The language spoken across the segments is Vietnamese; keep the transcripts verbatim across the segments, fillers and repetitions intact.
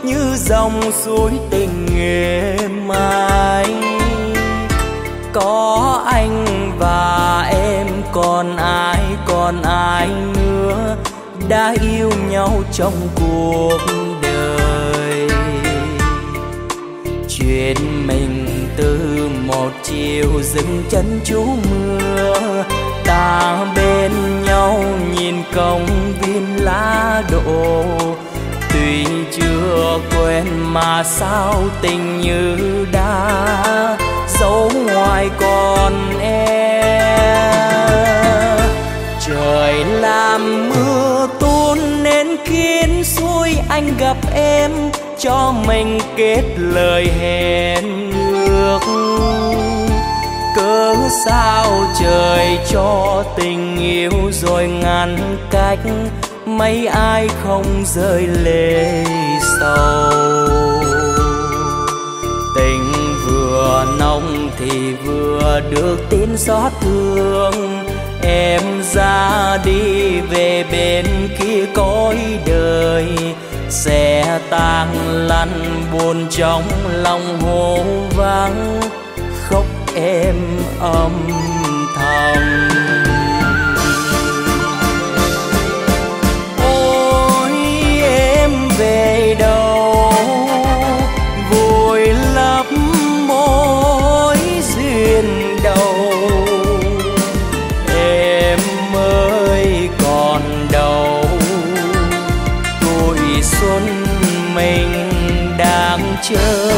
như dòng suối tình êm ái. Có anh và em, còn ai còn ai nữa đã yêu nhau trong cuộc đời. Chuyện mình từ một chiều dừng chân trú mưa, ta bên nhau nhìn công viên lá đổ. Tuy chưa quen mà sao tình như đã dấu ngoài con em. Trời làm mưa tuôn nên khiến suối anh gặp em, cho mình kết lời hẹn ước. Cớ sao trời cho tình yêu rồi ngăn cách, mấy ai không rơi lệ sầu. Tình vừa nồng thì vừa được tin xót thương, em ra đi về bên kia cõi đời. Sẽ tang lăn buồn trong lòng hồ vắng, khóc em âm thầm. Ôi em về đâu vùi lấp mối duyên đầu. Em ơi còn đâu tuổi xuân mình đang chờ.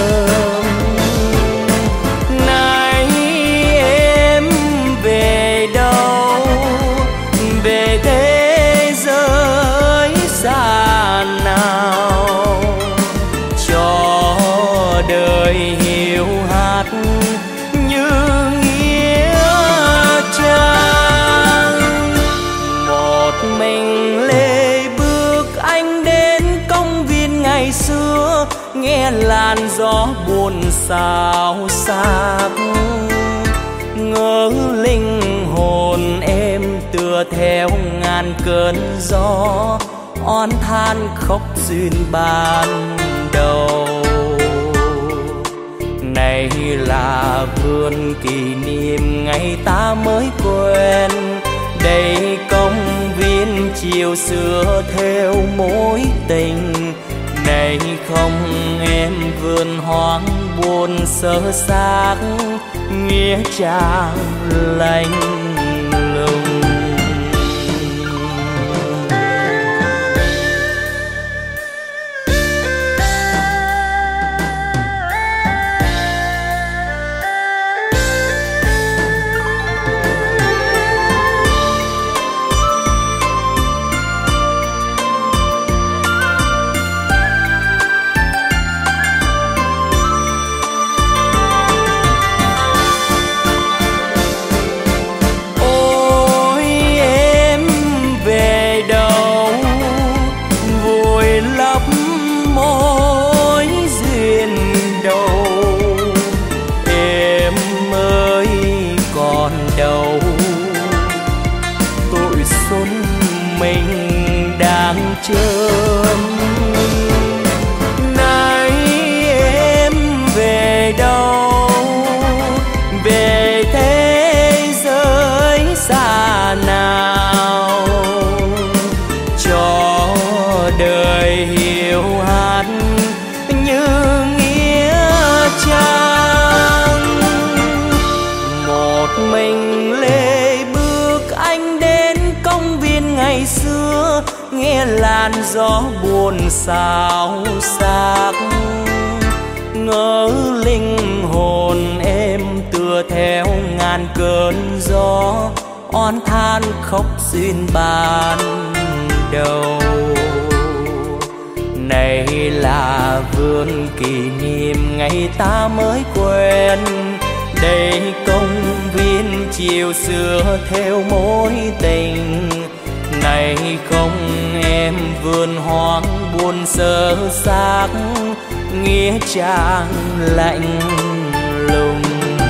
Này em về đâu, về thế giới xa nào, cho đời hiu hắt như nghĩa trang. Một mình lê bước anh đến công viên ngày xưa, nghe làn gió buồn xao xạc. Ngỡ linh hồn em tựa theo ngàn cơn gió, oán than khóc duyên ban đầu. Này là vườn kỷ niệm ngày ta mới quen, đây công viên chiều xưa theo mối tình. Này không em vườn hoang buồn sơ xác, nghĩa trang lạnh lùng. Chớm này em về đâu, về thế giới xa nào, cho đời hiu hắt như nghĩa trang. Một mình lê bước anh đến công viên ngày xưa, nghe làn gió buồn xao xạc. Ngỡ linh hồn em tựa theo ngàn cơn gió, oán than khóc duyên ban đầu. Này là vườn kỷ niệm ngày ta mới quen, đây công viên chiều xưa theo mối tình. Này không em vườn hoang buồn sơ xác, nghĩa trang lạnh lùng.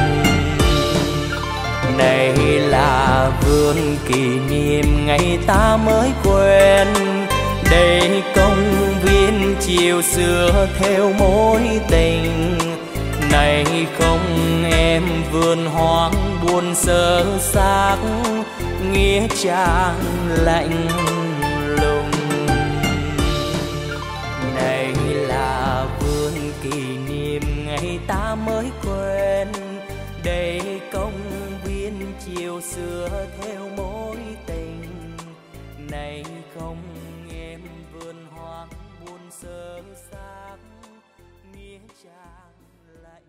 Này là vườn kỷ niệm ngày ta mới quen, đây công viên chiều xưa theo mối tình. Này không em vườn hoang buồn sơ xác, nghĩa trang lạnh lùng. Này là vườn kỷ niệm ngày ta mới quen, đây công viên chiều xưa theo mối tình. Này không em vườn hoang buồn sơ xác, nghĩa trang lạnh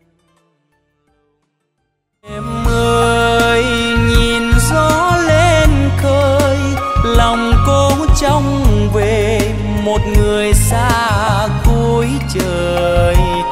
lùng. Em ơi nhìn gió lên khơi, lòng cố trông về một người xa cuối trời.